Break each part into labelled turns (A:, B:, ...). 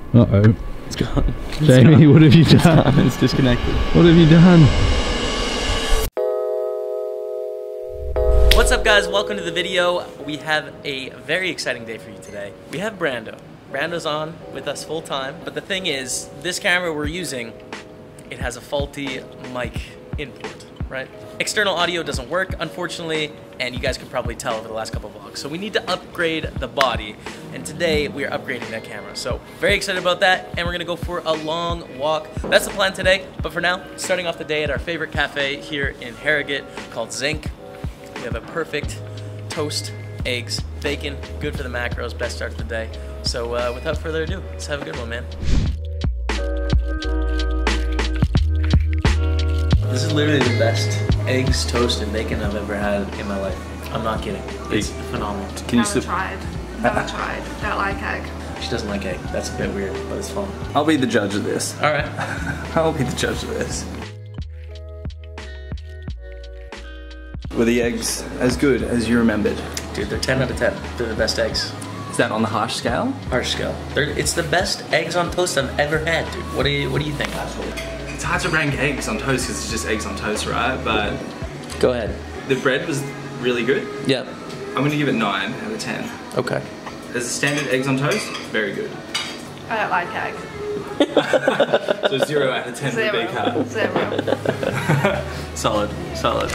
A: Uh-oh.
B: It's gone.
A: Jamie, what have you done?
B: It's disconnected.
A: What have you done?
B: What's up, guys? Welcome to the video. We have a very exciting day for you today. We have Brando. Brando's on with us full time, but the thing is, this camera we're using, it has a faulty mic input, right? External audio doesn't work, unfortunately, and you guys can probably tell over the last couple of vlogs. So we need to upgrade the body, and today we are upgrading that camera. So very excited about that, and we're gonna go for a long walk. That's the plan today, but for now, starting off the day at our favorite cafe here in Harrogate called Zinc. We have a perfect toast, eggs, bacon, good for the macros, best start to the day. So without further ado, let's have a good one, man. This is literally the best eggs, toast, and bacon I've ever had in my life. I'm not kidding. It's phenomenal.
C: Can you tried. Never tried. Don't like egg.
B: She doesn't like egg. That's a bit weird, but it's fun.
D: I'll be the judge of this.
B: All right.
D: I'll be the judge of this. Were the eggs as good as you remembered?
B: Dude, they're 10 out of 10. They're the best eggs.
D: Is that on the harsh scale?
B: Harsh scale. It's the best eggs on toast I've ever had, dude. What do you think?
D: It's hard to rank eggs on toast because it's just eggs on toast, right? But
B: Go ahead.
D: the bread was really good.
B: Yep.
D: I'm gonna give it 9 out of 10.
B: Okay.
D: As a standard eggs on toast, very good.
C: I don't like egg.
D: So 0 out of 10 for big car.
C: 0.
B: Solid, solid.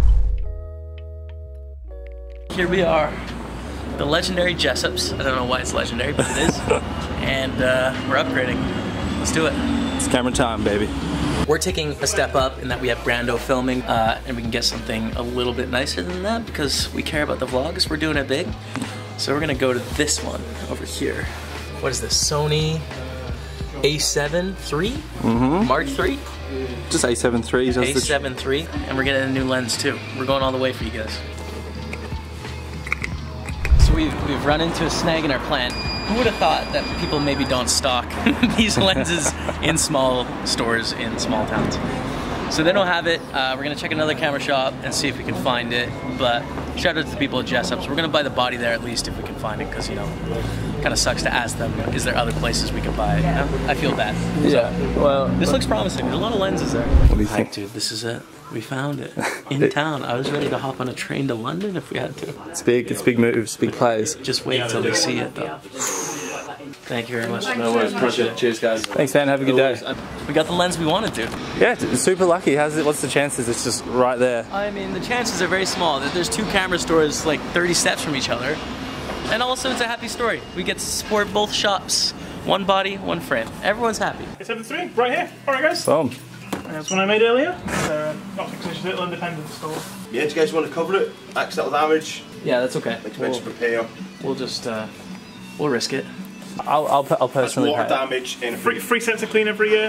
B: Here we are, the legendary Jessups. I don't know why it's legendary, but it is. And we're upgrading. Let's do it.
D: It's camera time, baby.
B: We're taking a step up in that we have Brando filming, and we can get something a little bit nicer than that because we care about the vlogs. We're doing it big. So we're gonna go to this one over here. What is this, Sony A7 III? Mark III?
D: Just A7 III.
B: A7 III, and we're getting a new lens too. We're going all the way for you guys. So we've run into a snag in our plan. Who would have thought that people maybe don't stock these lenses in small stores in small towns? So they don't have it. We're gonna check another camera shop and see if we can find it. But shout out to the people at Jessups. We're gonna buy the body there at least if we can find it, because you know, kind of sucks to ask them, is there other places we can buy it? You know? I feel bad.
D: Yeah. Well,
B: This looks promising. There's a lot of lenses there.
D: What do you think?
B: Dude, this is it. We found it in town. I was ready to hop on a train to London if we had to.
D: It's big. It's big moves, big plays.
B: Just wait until they see it, though. Thank you very much.
D: No worries. Appreciate it. Cheers, guys. Thanks, man. Have a good day.
B: We got the lens we wanted to.
D: Yeah, super lucky. What's the chances it's just right there?
B: I mean, the chances are very small. There's two camera stores like 30 steps from each other. And also, it's a happy story. We get to support both shops. One body, one frame. Everyone's happy.
E: A7 III, right here. Alright, guys.
D: Boom.
E: That's one I made earlier. Not fixing this little independent store.
F: Yeah, do you guys want to cover it? Accidental damage?
B: Yeah, that's okay.
F: Expensive repair.
B: We'll just, we'll risk it.
D: I'll
F: That's
D: personally
F: water
D: pay.
F: damage in a
E: Free sensor clean every year.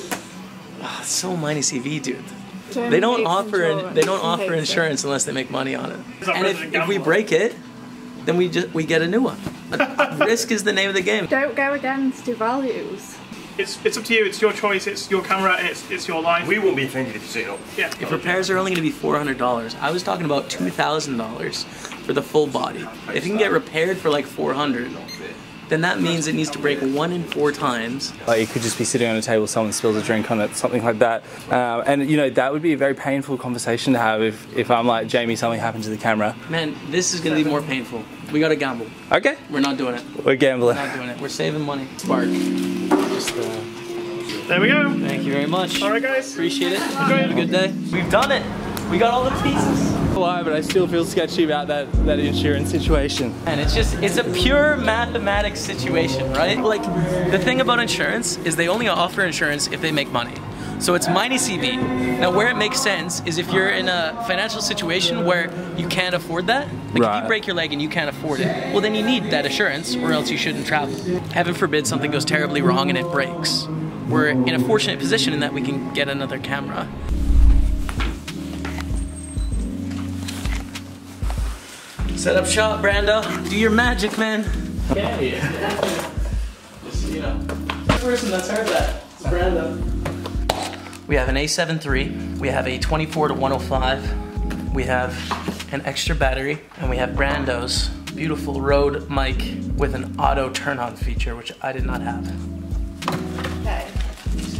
B: It's so Mini CV, dude. They don't offer insurance unless they make money on it. And if we break it, then we get a new one. Risk is the name of the game.
C: Don't go against your values.
E: It's up to you. It's your choice. It's your camera. And it's your life.
F: We won't be offended if you say no.
E: Yeah.
B: If repairs are only going to be $400, I was talking about $2,000 for the full body. If you can get repaired for like $400, then that means it needs to break 1 in 4 times.
D: Like, you could just be sitting on a table, someone spills a drink on it, something like that. And you know, that would be a very painful conversation to have if I'm like, Jamie, something happened to the camera.
B: Man, this is going to be more painful. We got to gamble.
D: Okay.
B: We're not doing it.
D: We're gambling.
B: We're not doing it. We're saving money. Spark. Just,
E: There we go.
B: thank you very much.
E: Alright, guys.
B: Appreciate it. Have a good day. We've done it. We got all the pieces.
D: Why, but I still feel sketcy about that insurance situation.
B: And it's a pure mathematics situation, right? Like, the thing about insurance is they only offer insurance if they make money. So it's Mini CV. Now, where it makes sense is if you're in a financial situation where you can't afford that. Like, if you break your leg and you can't afford it, well, then you need that assurance or else you shouldn't travel. Heaven forbid something goes terribly wrong and it breaks. We're in a fortunate position in that we can get another camera. Set up shop, Brando. Do your magic, man. Okay. Just, you know, the person that's heard that. It's Brando. We have an A7 III. We have a 24-105. We have an extra battery, and we have Brando's beautiful Rode mic with an auto turn-on feature, which I did not have.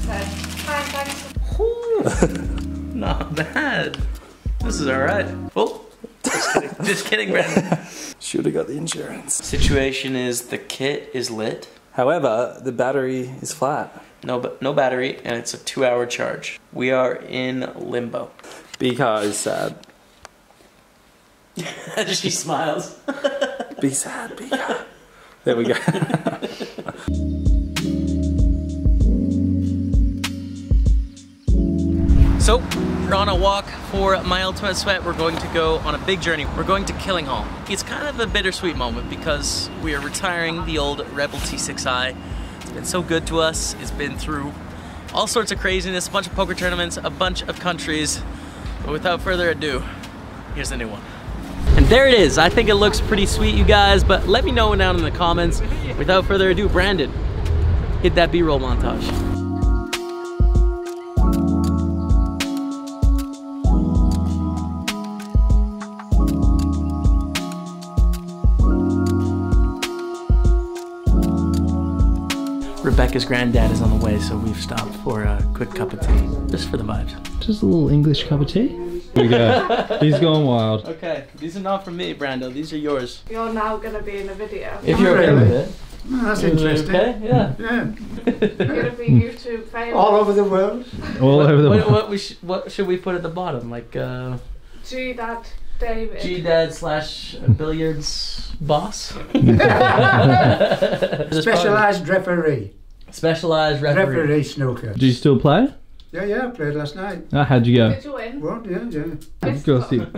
C: said, hi, thanks.
B: Not bad. This is alright. Oh, just kidding. Just kidding, Brandon.
D: Should have got the insurance.
B: Situation is the kit is lit.
D: However, the battery is flat.
B: No battery, and it's a 2-hour charge. We are in limbo.
D: B-car is sad.
B: She smiles.
D: Be sad, B-car. There we go.
B: So, we're on a walk for my ultimate sweat. We're going to go on a big journey. We're going to Killinghall. It's kind of a bittersweet moment because we are retiring the old Rebel T6i. It's been so good to us. It's been through all sorts of craziness, a bunch of poker tournaments, a bunch of countries. But without further ado, here's the new one. And there it is. I think it looks pretty sweet, you guys, but let me know down in the comments. Without further ado, Brandon, hit that B-roll montage. Rebecca's granddad is on the way, so we've stopped for a quick cup of tea, just for the vibes.
A: Just a little English cup of tea. Here we go. He's going wild.
B: Okay, these are not from me, Brando. These are yours.
C: You're now going to be in a video.
B: If you're okay with it.
G: Oh, that's interesting.
B: Okay, yeah.
G: Yeah.
C: You're going to be YouTube famous.
G: All over the world.
A: All over the world.
B: What should we put at the bottom? Like,
C: G-Dad David.
B: G-Dad / billiards boss?
G: Specialised referee.
B: Specialized referee.
G: Referee snooker.
A: Do you still play?
G: Yeah, I played last night.
A: Ah, how'd you go?
C: Did you win?
G: What? Yeah.
A: Of course you.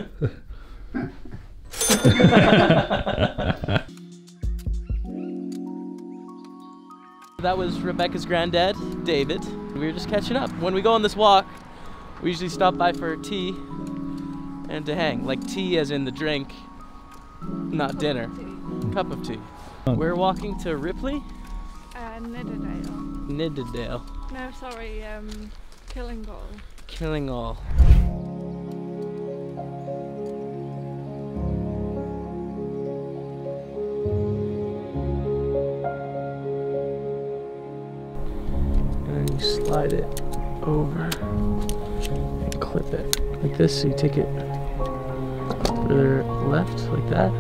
B: That was Rebecca's granddad, David. We were just catching up. When we go on this walk, we usually stop by for tea and to hang. Like tea as in the drink, not dinner. Cup of tea. We're walking to Ripley?
C: Nidderdale.
B: Nidderdale.
C: No, sorry, Killinghall.
B: Killinghall. And then you slide it over and clip it like this. So you take it further left like that.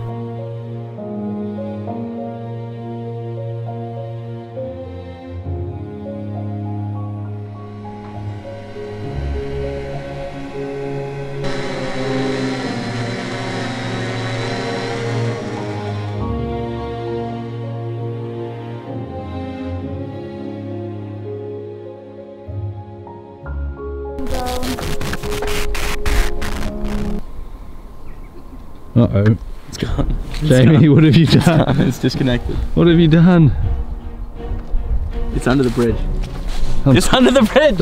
A: Uh-oh.
B: It's gone.
A: Jamie, what have you done?
B: It's disconnected.
A: What have you done?
B: It's under the bridge. It's under the bridge!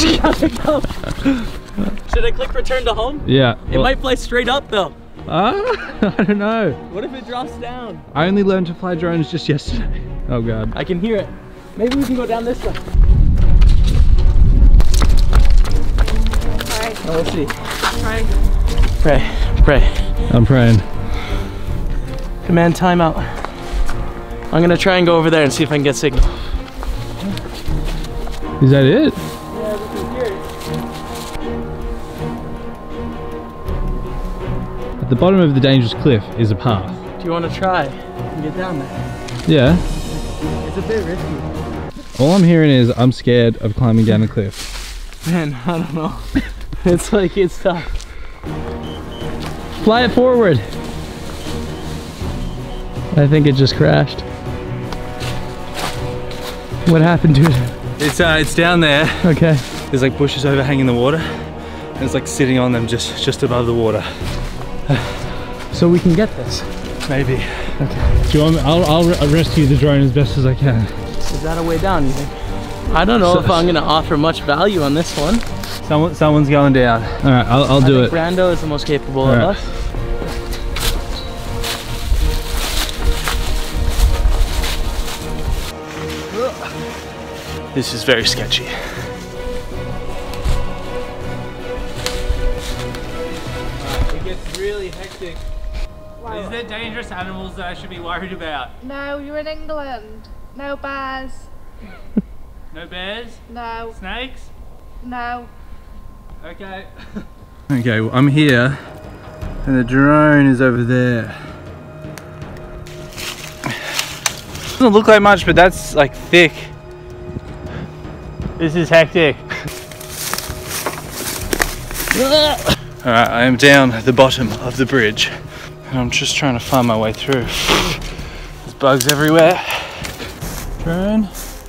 B: Should I click return to home?
A: Yeah.
B: It might fly straight up though.
A: I don't know.
B: What if it drops down?
A: I only learned to fly drones just yesterday. Oh god.
B: I can hear it. Maybe we can go down this way.
C: Pray.
B: Oh, let's see.
C: Pray.
B: Pray.
A: I'm praying.
B: Command timeout. I'm gonna try and go over there and see if I can get signal.
A: Is that it?
B: Yeah, we can hear it.
A: At the bottom of the dangerous cliff is a path.
B: Do you want to try and get down there?
A: Yeah.
B: It's a bit risky.
A: All I'm hearing is I'm scared of climbing down a cliff.
B: Man, I don't know. It's tough.
A: Fly it forward. I think it just crashed. What happened to it?
D: It's down there.
A: Okay.
D: There's like bushes overhanging the water, and it's like sitting on them just above the water.
B: So we can get this.
D: Maybe.
A: Okay. Do you want me? I'll rescue the drone as best as I can.
B: Is that a way down, you think? I don't know if I'm gonna offer much value on this one.
D: Someone's going down.
A: All right, I'll do it.
B: Brando is the most capable
A: All
B: of
A: right.
B: us.
D: This is very sketchy.
H: It gets really hectic.
C: Wow.
H: Is there dangerous animals that I should be worried about?
C: No, you're in England. No bears.
H: No bears?
C: No.
H: Snakes?
C: No.
H: Okay.
D: Okay, well, I'm here and the drone is over there. Doesn't look like much, but that's like thick.
H: This is hectic.
D: Alright, I am down at the bottom of the bridge and I'm just trying to find my way through. There's bugs everywhere. Drone.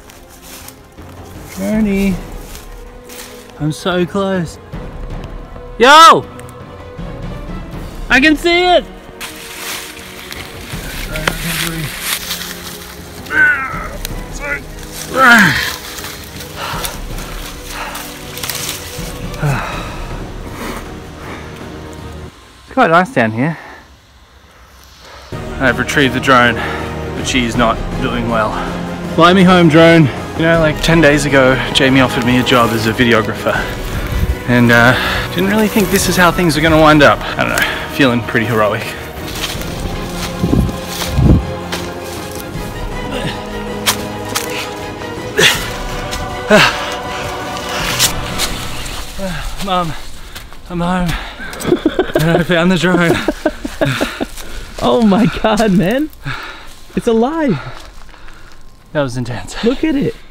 D: Droney. I'm so close. Yo! I can see it! It's quite nice down here. I've retrieved the drone, but she's not doing well. Fly me home, drone. You know, like 10 days ago, Jamie offered me a job as a videographer. And didn't really think this is how things are gonna wind up. I don't know, feeling pretty heroic. Mum, I'm home. And I found the drone.
B: Oh my god, man. It's alive.
D: That was intense.
B: Look at it.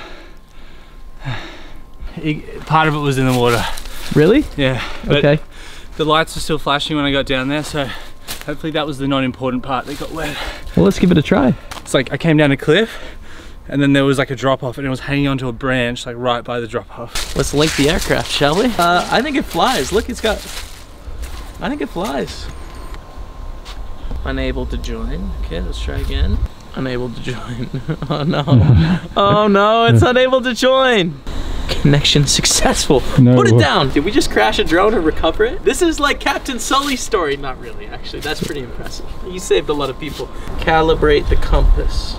D: Part of it was in the water.
B: Really?
D: Yeah. But
B: Okay.
D: the lights were still flashing when I got down there, so hopefully that was the non-important part that got wet.
B: Well, let's give it a try.
D: It's like I came down a cliff and then there was like a drop off and it was hanging onto a branch like right by the drop off.
B: Let's link the aircraft, shall we? I think it flies. Look, it's got... I think it flies. Unable to join. Okay, let's try again. Unable to join. Oh no. Oh no, it's unable to join. Connection successful.
A: No.
B: Put it down. Did we just crash a drone and recover it? This is like Captain Sully's story. Not really, actually. That's pretty impressive. You saved a lot of people. Calibrate the compass.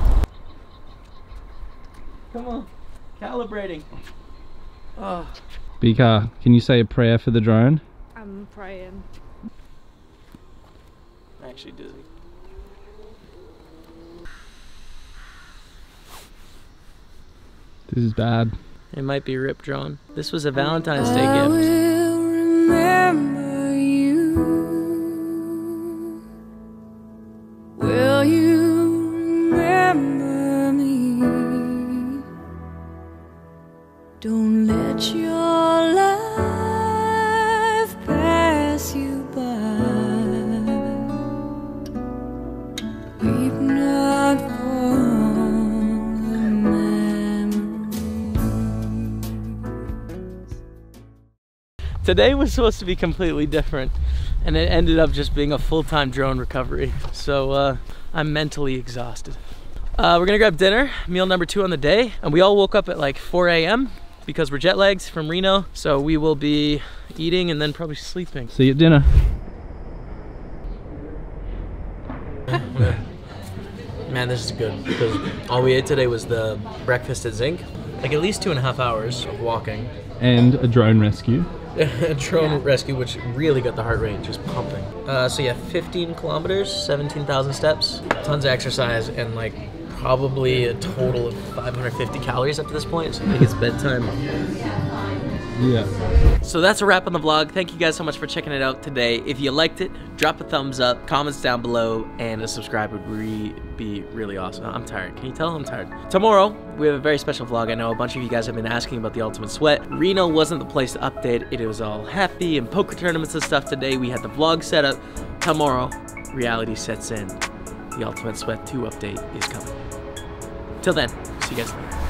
B: Come on. Calibrating. Oh.
A: Bika, can you say a prayer for the drone?
C: I'm praying.
B: I'm actually dizzy.
A: This is bad.
B: It might be ripped drone. This was a Valentine's Day
I: I
B: gift.
I: will remember you. Will you remember me? Don't let your life pass you by. Weep not for the memories.
B: Today was supposed to be completely different, and it ended up just being a full-time drone recovery. So I'm mentally exhausted. We're gonna grab dinner, meal number 2 on the day, and we all woke up at like 4 a.m. because we're jet lags from Reno. So we will be eating and then probably sleeping.
A: See you at dinner.
B: Man, this is good because all we ate today was the breakfast at Zinc. Like at least 2.5 hours of walking.
A: And a drone rescue.
B: A drone rescue, which really got the heart rate just pumping. So yeah, 15 kilometers, 17,000 steps, tons of exercise, and like probably a total of 550 calories up to this point. So I think it's bedtime.
A: Yeah.
B: So that's a wrap on the vlog. Thank you guys so much for checking it out today. If you liked it, drop a thumbs up, comments down below, and a subscribe would be really awesome. I'm tired. Can you tell I'm tired? Tomorrow, we have a very special vlog. I know a bunch of you guys have been asking about the Ultimate Sweat. Reno wasn't the place to update. It was all happy and poker tournaments and stuff today. We had the vlog set up. Tomorrow, reality sets in. The Ultimate Sweat 2 update is coming. Till then, see you guys later.